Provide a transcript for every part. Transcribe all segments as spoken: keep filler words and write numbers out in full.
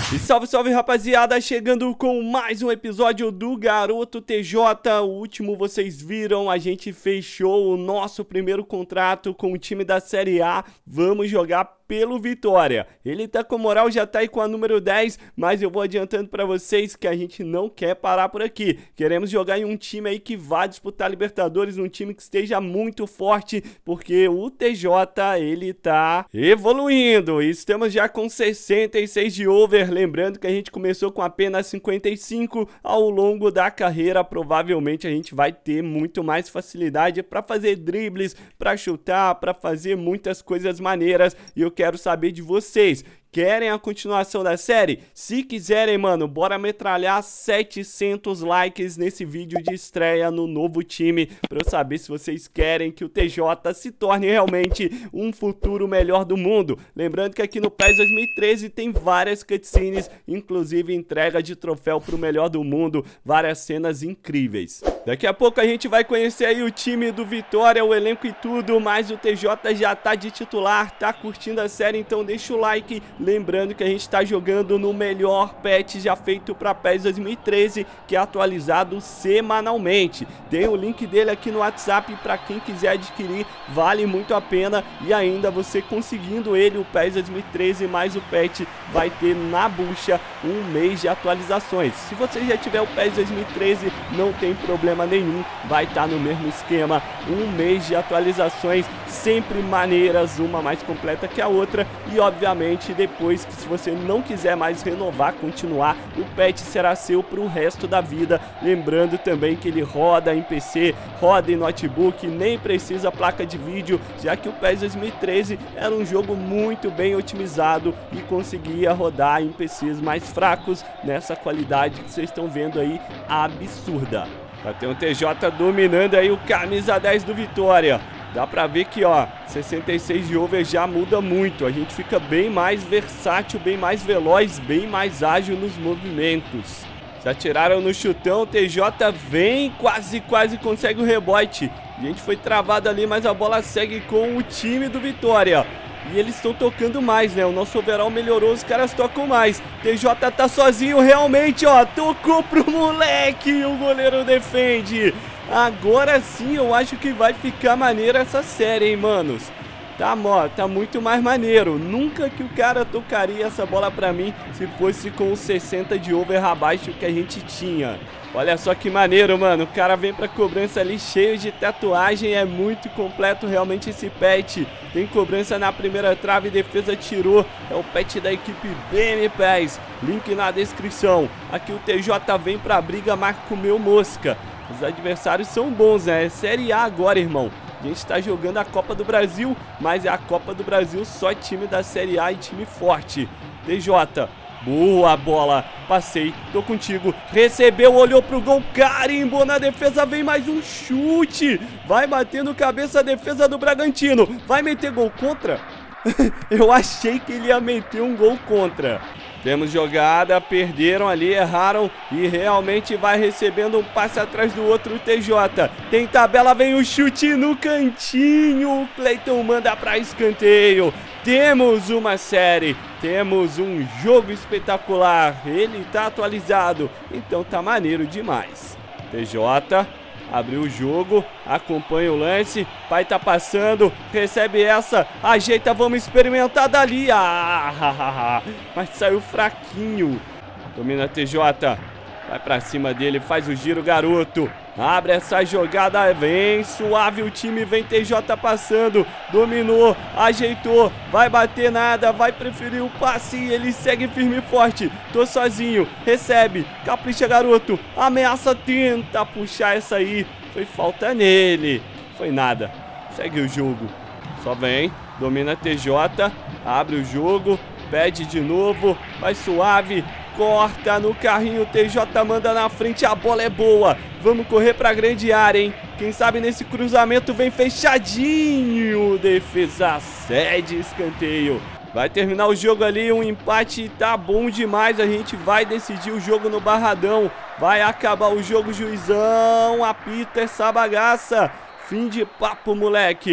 E salve, salve, rapaziada, chegando com mais um episódio do Garoto T J. O último vocês viram, a gente fechou o nosso primeiro contrato com o time da Série A. Vamos jogar pelo Vitória. Ele tá com moral, já tá aí com a número dez, mas eu vou adiantando pra vocês que a gente não quer parar por aqui. Queremos jogar em um time aí que vá disputar Libertadores, um time que esteja muito forte, porque o T J, ele tá evoluindo. Estamos já com sessenta e seis de over, lembrando que a gente começou com apenas cinquenta e cinco. Ao longo da carreira, provavelmente a gente vai ter muito mais facilidade pra fazer dribles, pra chutar, pra fazer muitas coisas maneiras, e eu quero saber de vocês. Querem a continuação da série? Se quiserem, mano, bora metralhar setecentos likes nesse vídeo de estreia no novo time, pra eu saber se vocês querem que o T J se torne realmente um futuro melhor do mundo. Lembrando que aqui no PES dois mil e treze tem várias cutscenes, inclusive entrega de troféu pro melhor do mundo, várias cenas incríveis. Daqui a pouco a gente vai conhecer aí o time do Vitória, o elenco e tudo, mas o T J já tá de titular, tá curtindo a série, então deixa o like. Lembrando que a gente está jogando no melhor patch já feito para PES dois mil e treze, que é atualizado semanalmente. Tem o link dele aqui no WhatsApp para quem quiser adquirir, vale muito a pena. E ainda você conseguindo ele, o PES dois mil e treze mais o patch, vai ter na bucha um mês de atualizações. Se você já tiver o PES dois mil e treze, não tem problema nenhum, vai estar no mesmo esquema, um mês de atualizações, sempre maneiras, uma mais completa que a outra. E obviamente depois que, se você não quiser mais renovar, continuar, o patch será seu para o resto da vida. Lembrando também que ele roda em P C, roda em notebook, nem precisa placa de vídeo, já que o PES dois mil e treze era um jogo muito bem otimizado e conseguia rodar em P Cs mais fracos nessa qualidade que vocês estão vendo aí, absurda. Já tem o T J dominando aí o camisa dez do Vitória. Dá pra ver que, ó, sessenta e seis de over já muda muito. A gente fica bem mais versátil, bem mais veloz, bem mais ágil nos movimentos. Já tiraram no chutão, o T J vem, quase, quase consegue o rebote. A gente foi travado ali, mas a bola segue com o time do Vitória. E eles estão tocando mais, né? O nosso overall melhorou, os caras tocam mais. T J tá sozinho, realmente, ó. Tocou pro moleque e o goleiro defende. Agora sim eu acho que vai ficar maneira essa série, hein, manos. Tá, ó, tá muito mais maneiro. Nunca que o cara tocaria essa bola pra mim se fosse com os sessenta de over abaixo que a gente tinha. Olha só que maneiro, mano. O cara vem pra cobrança ali cheio de tatuagem. É muito completo realmente esse patch. Tem cobrança na primeira trave, defesa tirou. É o patch da equipe B M PES. Link na descrição. Aqui o T J vem pra briga, mas comeu mosca. Os adversários são bons, né? É Série A agora, irmão. A gente tá jogando a Copa do Brasil, mas é a Copa do Brasil só time da Série A e time forte. T J, boa bola, passei, tô contigo, recebeu, olhou pro gol, carimbou na defesa, vem mais um chute, vai batendo cabeça a defesa do Bragantino, vai meter gol contra? Eu achei que ele ia meter um gol contra. Temos jogada, perderam ali, erraram e realmente vai recebendo um passe atrás do outro o T J. Tem tabela, vem o chute no cantinho, o Cleiton manda para escanteio. Temos uma série, temos um jogo espetacular, ele tá atualizado, então tá maneiro demais. T J... abriu o jogo, acompanha o lance, pai tá passando, recebe essa, ajeita, vamos experimentar dali. Ah, mas saiu fraquinho. Domina T J, vai pra cima dele, faz o giro, garoto. Abre essa jogada, vem suave o time, vem T J passando, dominou, ajeitou, vai bater nada, vai preferir o passe e ele segue firme e forte. Tô sozinho, recebe, capricha garoto, ameaça, tenta puxar essa aí, foi falta nele, foi nada, segue o jogo, só vem, domina T J, abre o jogo, pede de novo, vai suave, corta no carrinho, T J manda na frente, a bola é boa. Vamos correr pra grande área, hein? Quem sabe nesse cruzamento vem fechadinho. Defesa cede, escanteio. Vai terminar o jogo ali, um empate tá bom demais. A gente vai decidir o jogo no Barradão. Vai acabar o jogo, juizão. Apita essa bagaça. Fim de papo, moleque.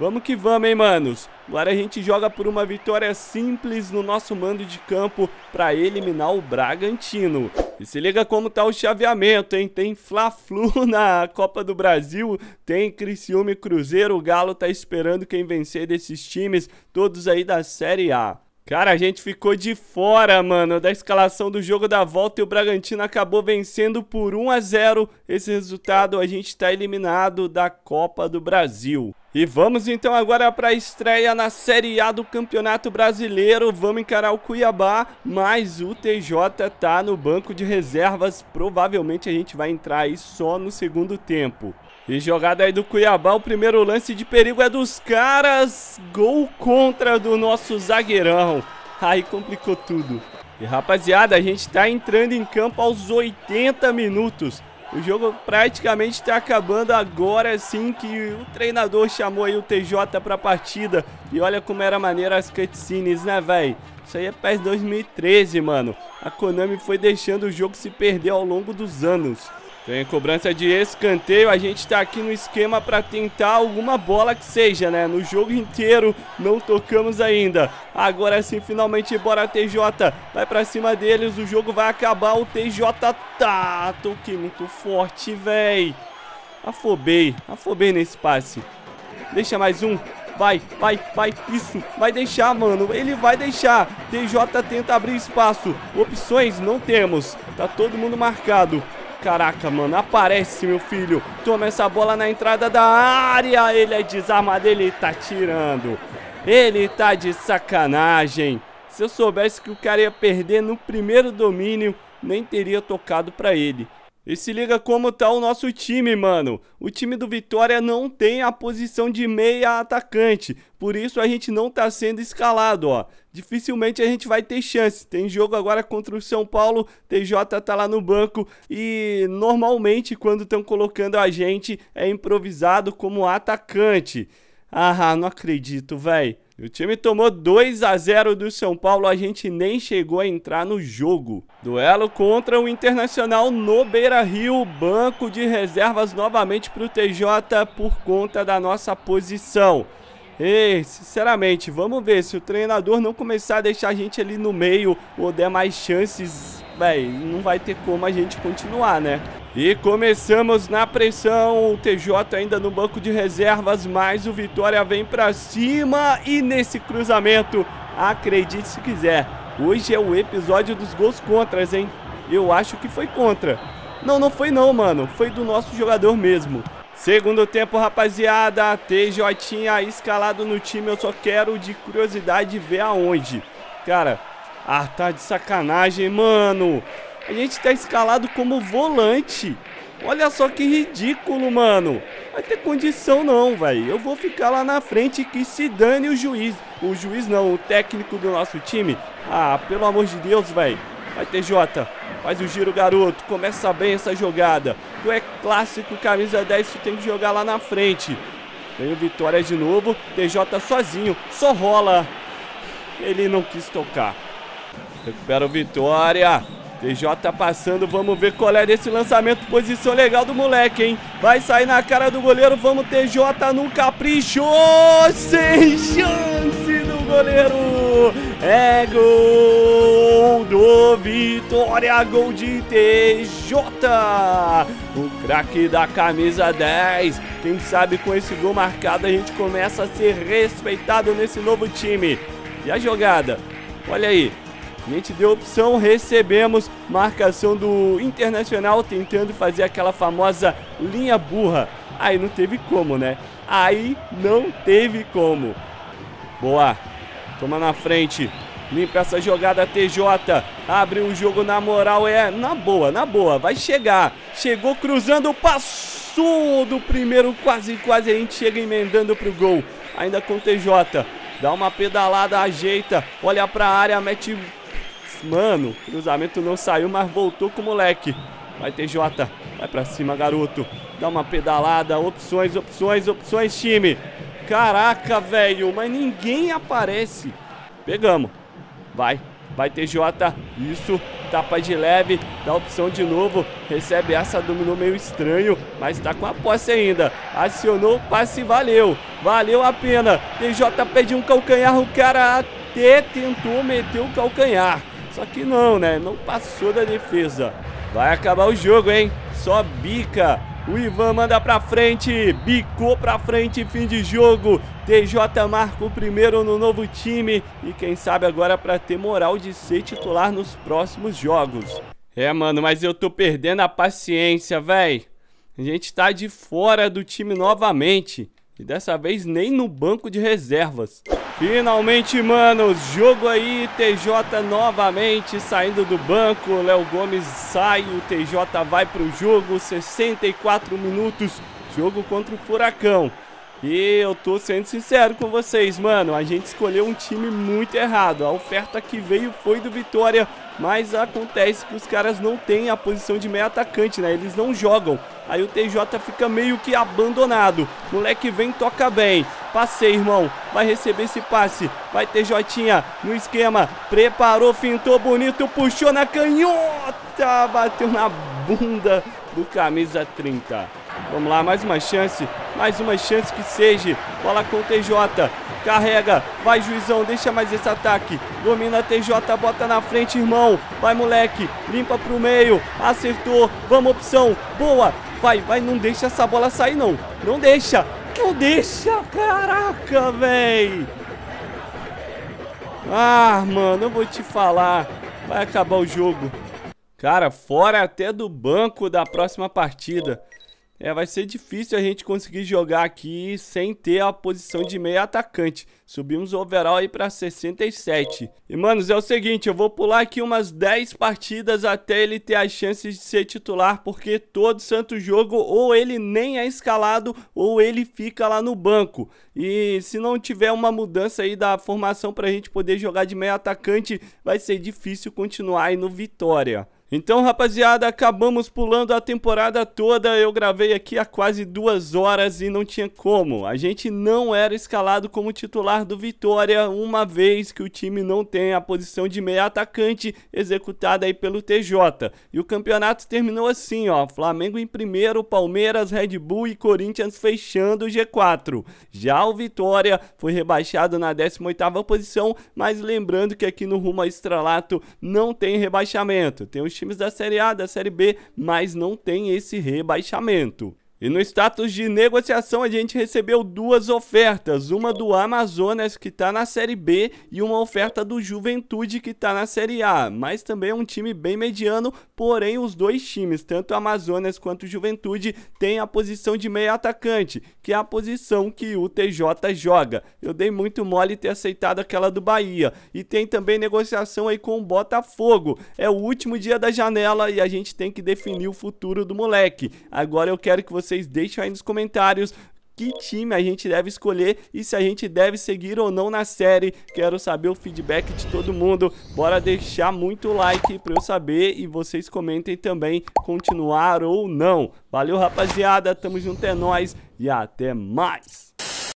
Vamos que vamos, hein, manos. Agora a gente joga por uma vitória simples no nosso mando de campo para eliminar o Bragantino. E se liga como tá o chaveamento, hein? Tem Fla-Flu na Copa do Brasil, tem Criciúma e Cruzeiro. O Galo tá esperando quem vencer desses times, todos aí da Série A. Cara, a gente ficou de fora, mano, da escalação do jogo da volta e o Bragantino acabou vencendo por um a zero. Esse resultado, a gente tá eliminado da Copa do Brasil. E vamos então agora para a estreia na Série A do Campeonato Brasileiro. Vamos encarar o Cuiabá, mas o T J tá no banco de reservas. Provavelmente a gente vai entrar aí só no segundo tempo. E jogada aí do Cuiabá, o primeiro lance de perigo é dos caras. Gol contra do nosso zagueirão. Aí complicou tudo. E rapaziada, a gente tá entrando em campo aos oitenta minutos. O jogo praticamente tá acabando agora, sim, que o treinador chamou aí o T J pra partida. E olha como era maneira as cutscenes, né, velho? Isso aí é P E S dois mil e treze, mano. A Konami foi deixando o jogo se perder ao longo dos anos. Tem cobrança de escanteio, a gente tá aqui no esquema pra tentar alguma bola que seja, né? No jogo inteiro não tocamos ainda. Agora sim, finalmente, bora T J. Vai pra cima deles, o jogo vai acabar, o T J tá... Toquei muito forte, véi. Afobei, afobei nesse passe. Deixa mais um. Vai, vai, vai, isso, vai deixar, mano, ele vai deixar. T J tenta abrir espaço. Opções não temos, tá todo mundo marcado. Caraca, mano, aparece, meu filho. Toma essa bola na entrada da área. Ele é desarmado, ele tá tirando. Ele tá de sacanagem. Se eu soubesse que o cara ia perder no primeiro domínio, nem teria tocado pra ele. E se liga como tá o nosso time, mano. O time do Vitória não tem a posição de meia atacante. Por isso a gente não tá sendo escalado, ó. Dificilmente a gente vai ter chance. Tem jogo agora contra o São Paulo. T J tá lá no banco. E normalmente quando estão colocando a gente é improvisado como atacante. Ah, não acredito, velho. O time tomou dois a zero do São Paulo, a gente nem chegou a entrar no jogo. Duelo contra o Internacional no Beira-Rio, banco de reservas novamente para o T J por conta da nossa posição. E, sinceramente, vamos ver se o treinador não começar a deixar a gente ali no meio ou der mais chances, véi, não vai ter como a gente continuar, né? E começamos na pressão, o T J ainda no banco de reservas, mas o Vitória vem pra cima e nesse cruzamento, acredite se quiser, hoje é o episódio dos gols contras, hein? Eu acho que foi contra. Não, não foi não, mano, foi do nosso jogador mesmo. Segundo tempo, rapaziada, T J escalado no time, eu só quero de curiosidade ver aonde. Cara, ah, tá de sacanagem, mano. A gente tá escalado como volante. Olha só que ridículo, mano. Vai ter condição não, velho. Eu vou ficar lá na frente que se dane o juiz. O juiz não, o técnico do nosso time. Ah, pelo amor de Deus, velho. Vai, T J. Faz o giro, garoto. Começa bem essa jogada. Tu é clássico, camisa dez, tu tem que jogar lá na frente. Vem o Vitória de novo. T J sozinho. Só rola. Ele não quis tocar. Recupera o Vitória. T J passando, vamos ver qual é desse lançamento. Posição legal do moleque, hein? Vai sair na cara do goleiro, vamos T J no capricho. Sem chance do goleiro. É gol do Vitória, gol de T J. O craque da camisa dez. Quem sabe com esse gol marcado a gente começa a ser respeitado nesse novo time. E a jogada? Olha aí. A gente deu opção, recebemos marcação do Internacional tentando fazer aquela famosa linha burra. Aí não teve como, né? Aí não teve como. Boa. Toma na frente. Limpa essa jogada, T J. Abre o jogo na moral, é na boa, na boa. Vai chegar. Chegou cruzando, passou do primeiro, quase, quase a gente chega emendando pro gol. Ainda com o T J. Dá uma pedalada, ajeita. Olha pra área, mete... Mano, cruzamento não saiu, mas voltou com o moleque. Vai, T J. Vai pra cima, garoto. Dá uma pedalada. Opções, opções, opções, time. Caraca, velho. Mas ninguém aparece. Pegamos. Vai. vai T J, isso, tapa de leve, dá opção de novo, recebe essa, dominou meio estranho, mas tá com a posse ainda, acionou o passe, valeu, valeu a pena, T J pede um calcanhar, o cara até tentou meter o calcanhar, só que não, né, não passou da defesa, vai acabar o jogo, hein, só bica. O Ivan manda pra frente, bicou pra frente, fim de jogo. T J marca o primeiro no novo time e quem sabe agora pra ter moral de ser titular nos próximos jogos. É, mano, mas eu tô perdendo a paciência, véi. A gente tá de fora do time novamente e dessa vez nem no banco de reservas. Finalmente, mano, jogo aí, T J novamente saindo do banco, Léo Gomes sai, o T J vai pro jogo, sessenta e quatro minutos, jogo contra o Furacão. E eu tô sendo sincero com vocês, mano, a gente escolheu um time muito errado, a oferta que veio foi do Vitória, mas acontece que os caras não têm a posição de meio atacante, né, eles não jogam. Aí o T J fica meio que abandonado. Moleque vem, toca bem. Passei, irmão. Vai receber esse passe. Vai T J no esquema. Preparou, fintou bonito. Puxou na canhota. Bateu na bunda do camisa trinta. Vamos lá, mais uma chance. Mais uma chance que seja. Bola com o T J. Carrega. Vai, juizão. Deixa mais esse ataque. Domina T J. Bota na frente, irmão. Vai, moleque. Limpa pro meio. Acertou. Vamos, opção. Boa. Vai, vai, não deixa essa bola sair, não. Não deixa. Não deixa. Caraca, véi. Ah, mano, eu vou te falar. Vai acabar o jogo. Cara, fora até do banco da próxima partida. É, vai ser difícil a gente conseguir jogar aqui sem ter a posição de meio atacante. Subimos o overall aí pra sessenta e sete. E, manos, é o seguinte, eu vou pular aqui umas dez partidas até ele ter as chances de ser titular, porque todo santo jogo ou ele nem é escalado ou ele fica lá no banco. E se não tiver uma mudança aí da formação pra gente poder jogar de meio atacante, vai ser difícil continuar aí no Vitória. Então, rapaziada, acabamos pulando a temporada toda, eu gravei aqui há quase duas horas e não tinha como. A gente não era escalado como titular do Vitória, uma vez que o time não tem a posição de meio atacante executada aí pelo T J. E o campeonato terminou assim, ó, Flamengo em primeiro, Palmeiras, Red Bull e Corinthians fechando o G quatro. Já o Vitória foi rebaixado na décima oitava posição, mas lembrando que aqui no Rumo ao Estrelato não tem rebaixamento, tem os times da Série A, da Série B, mas não tem esse rebaixamento. E no status de negociação a gente recebeu duas ofertas, uma do Amazonas que está na Série B e uma oferta do Juventude que está na Série A, mas também é um time bem mediano, porém os dois times, tanto o Amazonas quanto o Juventude, têm a posição de meio atacante, que é a posição que o T J joga. Eu dei muito mole ter aceitado aquela do Bahia. E tem também negociação aí com o Botafogo, é o último dia da janela e a gente tem que definir o futuro do moleque. Agora eu quero que você Vocês deixem aí nos comentários que time a gente deve escolher e se a gente deve seguir ou não na série. Quero saber o feedback de todo mundo. Bora deixar muito like pra eu saber e vocês comentem também continuar ou não. Valeu, rapaziada. Tamo junto, é nóis e até mais.